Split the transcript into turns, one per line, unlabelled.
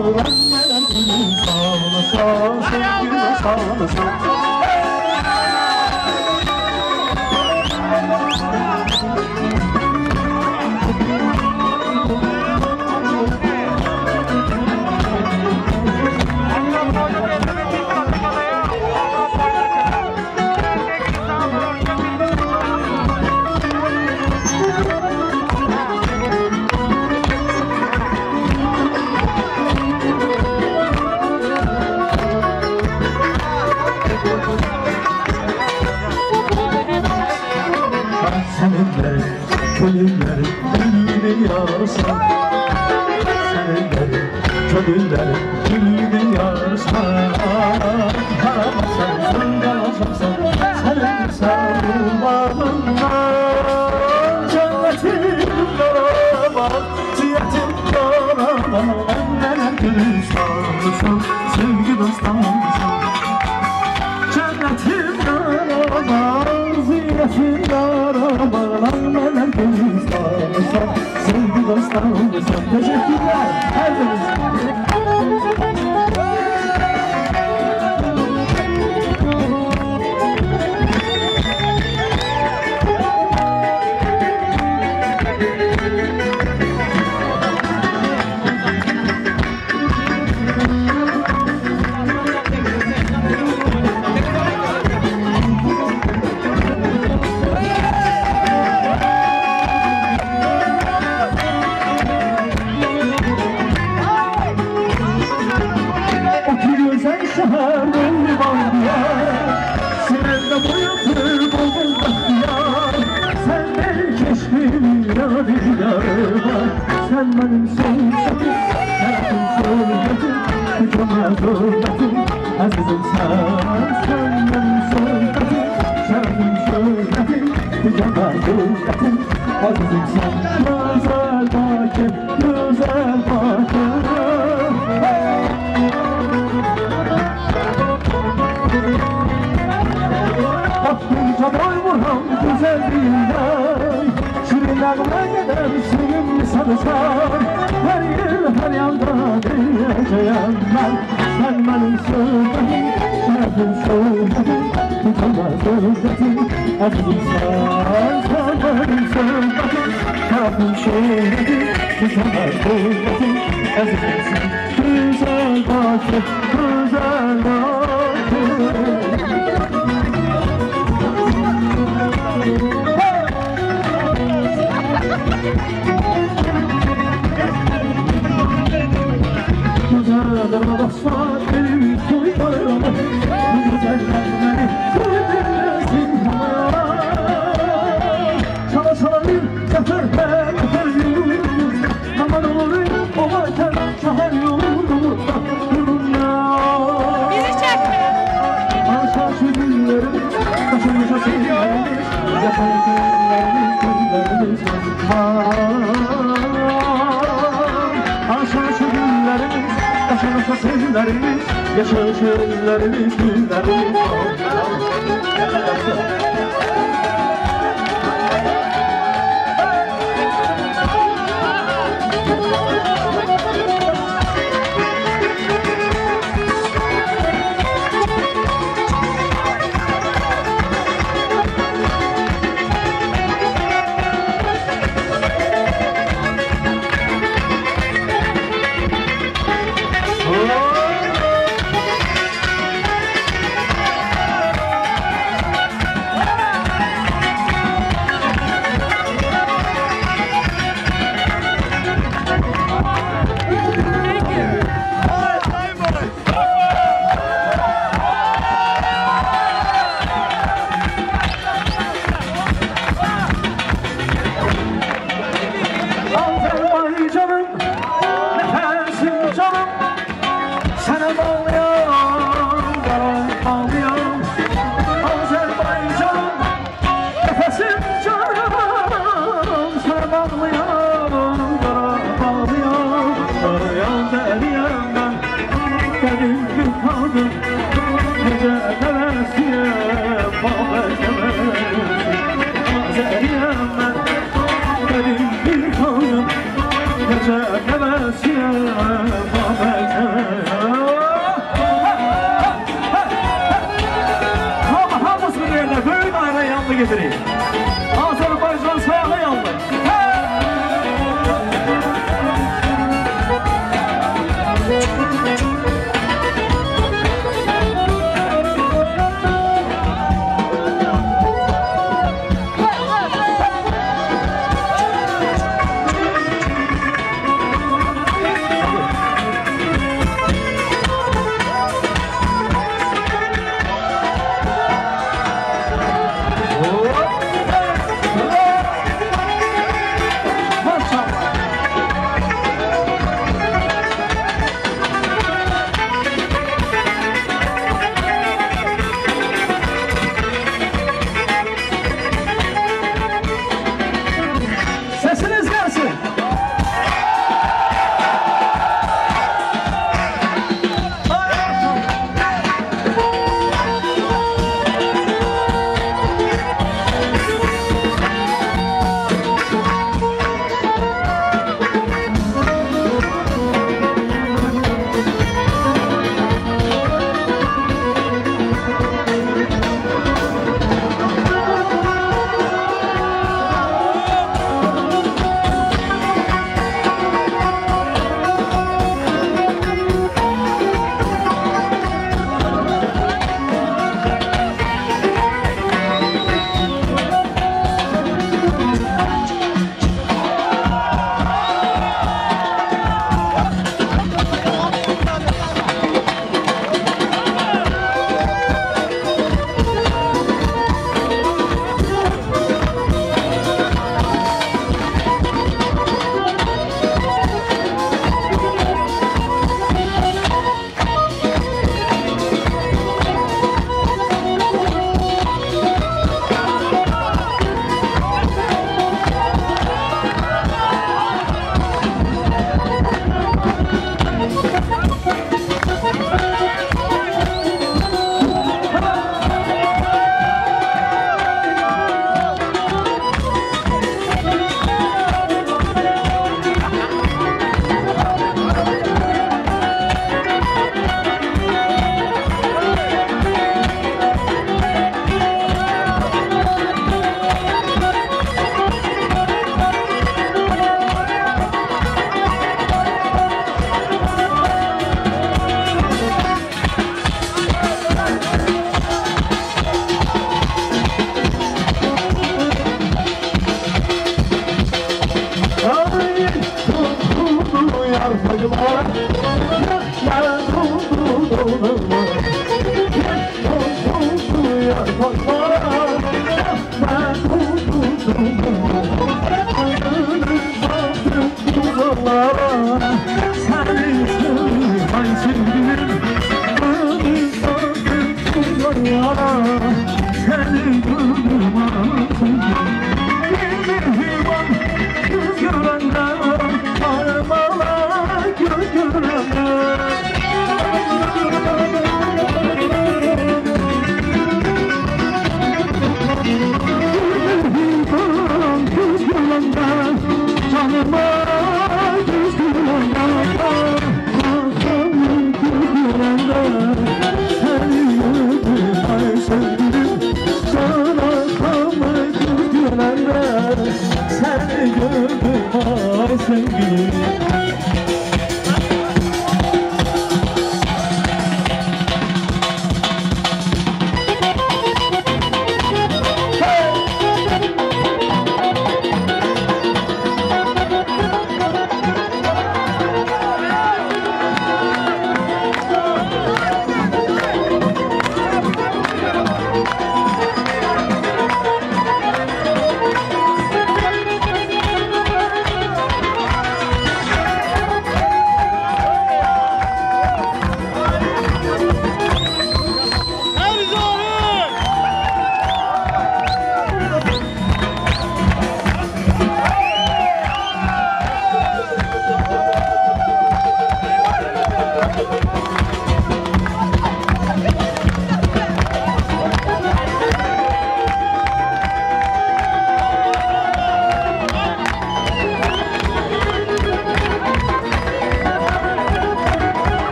vermeden gülüm sağlasın, sevgime sağlasın. Seninle köylüler gülünü yarsan, seninle köylüler gülünü yarsan, karamazsan, sındalaşırsan, senin sarılmadığından cennetin yaramaz, cihetin yaramaz. Neler gülün sağlısın, sevgi dostanlısın, cennetin yaramaz, cihetin yaramaz. Neler gülün sağlısın, sevgi dostanlısın. Teşekkürler, her zaman. Şehir belli bağlıya, sinende boyatır bol bahtiyar. Sen benim keşfim yadigarıma, sen benim sohbetim, hayatım sohbetim, tükenmez hürmetim, azizim sen. Sen benim sohbetim, hayatım sohbetim, tükenmez hürmetim, azizim sen. Güzel bakım, güzel bakım. Bakınca boy vuran güzelliğinden, şirinlerine gider sevimli sarışan. Her yer her yanda diyeceğim ben, sen benim sözlerim, şerefim sözlerim, tutamaz özletim, azizim sen. Sen benim sözlerim, şerefim sözlerim, tutamaz özletim, azizim sen. Güzel bakır, güzel bakır. Güzellerine basmak benim soylarım, bu güzellerine koyabilirsin havaya. Çala çala bir sefer ben öpeyim, aman olur o varken şahar yolunu durumda.
Bizi çek!
Aşağı şu günlerim, kaşın yaşa sevgilerimiz, yaşar günlerimiz, günlerimiz var. Aşağı şu günlerimiz, yaşanırsa sevgilerimiz, yaşanırlarımız, günlerimiz var. Azerbaycanım, nefesim canım, sana